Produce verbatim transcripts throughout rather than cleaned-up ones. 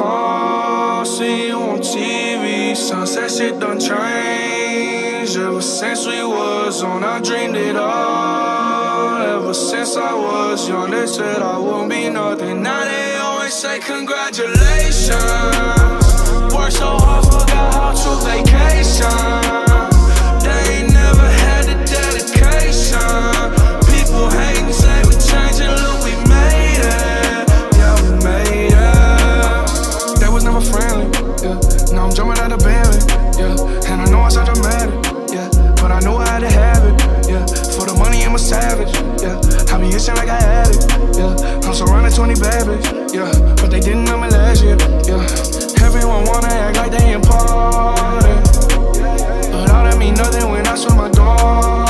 call, see you on T V. Sunset shit done changed. Ever since we was on, I dreamed it all. Ever since I was young, they said I wouldn't be nothing. Now they always say congratulations. Worked so hard, forgot how to vacation. They ain't never had the dedication. People hating, say we changing, look, we made it. Yeah, we made it. They was never friendly, yeah. Now I'm jumping out of Bentley, yeah. And I know I sound dramatic, yeah. But I know I had to have it, yeah. For the money, I'm a savage, yeah. I be itching like I had it, yeah. I'm surrounded twenty babies, yeah. But they didn't know me last year, yeah. Everyone wanna act like they important, but all that mean nothing when I swim my door,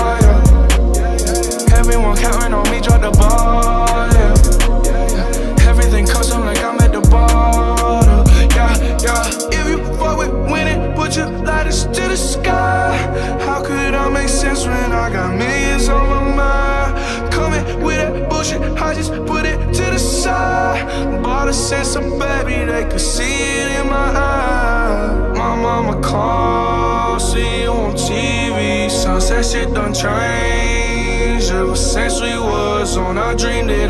yeah. Everyone counting on me, drop the ball, yeah. Yeah. Everything custom like I'm at the bottom, yeah, yeah. If you fuck with winning, put your lighters to the sky. How could I make sense when I got millions on my mind? Coming with that bullshit, I just put it to the side. Bought a sense of baby, they could see it in my eyes. My mama called, see you on T V. Sunset shit done changed. Ever since we was on, I dreamed it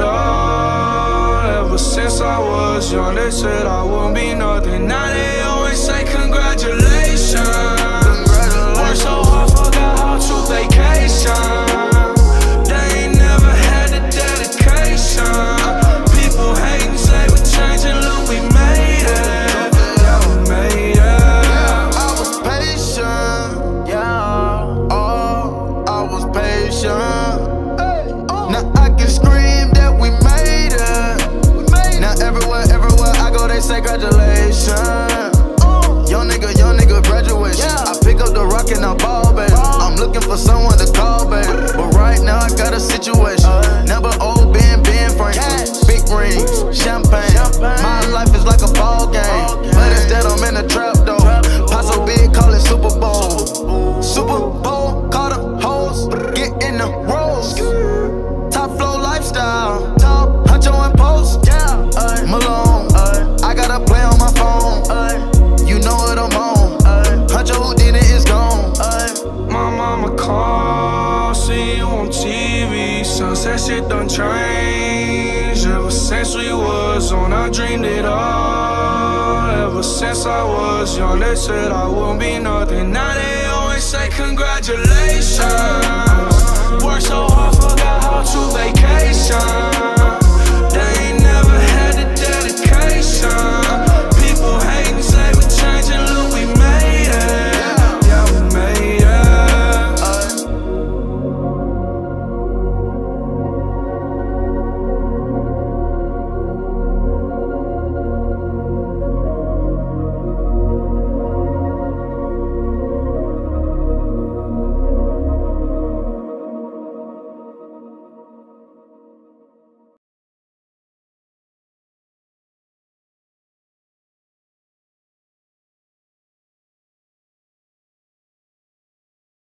all. Ever since I was young, they said I wouldn't be nothing. Now they always say congratulations. Worked so hard, forgot how to vacation. They ain't never had the dedication. People hating, say we changing, look, we made it. Yeah, we made it. I was patient, yeah. Oh, I was patient. Now I can scream that we made it. Now everywhere, everywhere I go, they say congratulations. Young nigga, young nigga, graduation. I pick up the rock and I ball, baby. I'm looking for someone to call, baby. But right now I got a situation. Never old Ben, Ben Franklin. Big rings, champagne. My life is like a ball game, but instead I'm in a trap though. Pot so big, call it Super Bowl. Super Bowl, call them hoes, get in the rolls. Top flow lifestyle, top Huncho and Post. Malone, I got a play on my phone. You know what I'm on. Huncho who did it is gone. My mama called, see you on T V. Sunset shit done changed. Ever since we was on, I dreamed it all. Ever since I was young, they said I wouldn't be nothing. Now they always say congratulations. Worked so hard, forgot how to vacation.